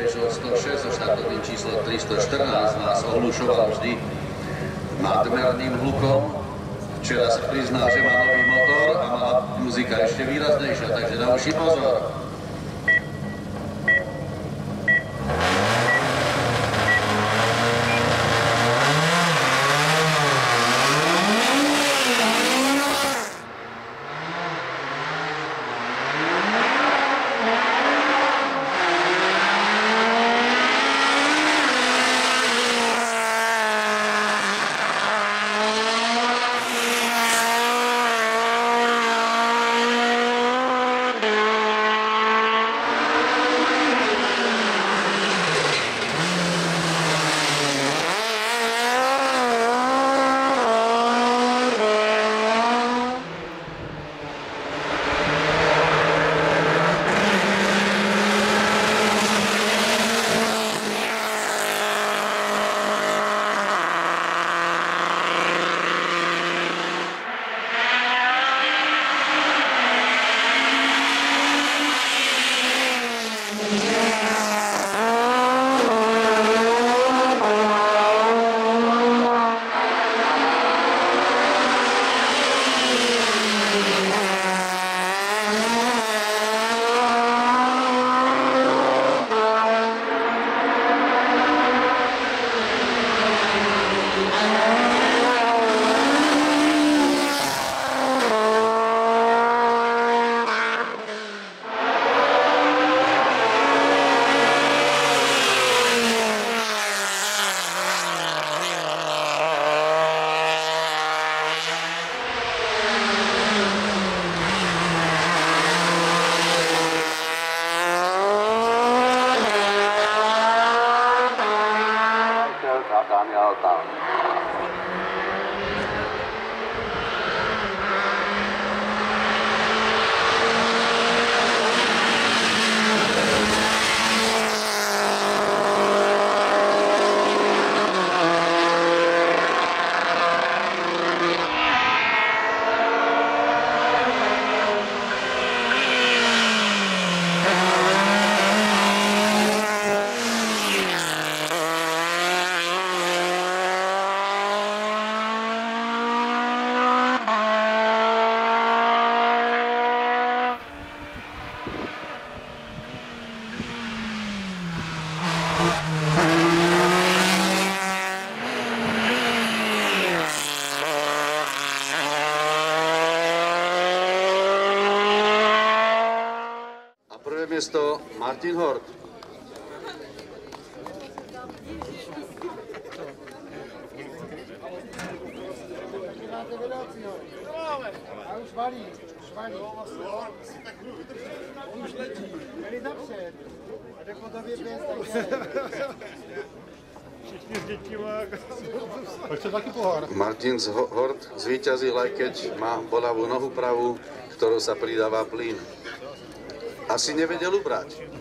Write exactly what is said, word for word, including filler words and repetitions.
Peugeot sto šesť so štartovým číslom tristoštrnásť nás ohlušoval vždy nadmerným hlukom. Včera sa priznal, že má nový motor a mala muzika ešte výraznejšia, takže na uši pozor. Miesto Martin Hort. Už valí, už valí. Už letí. Byli napřed. A jde po tobě pěst všichni s dětmi. Pak se taky pohár. Martin Hort zvíťazil, aj keď má bolavú nohu pravú, ktorou sa pridáva plyn. Asi nevedel ubrať.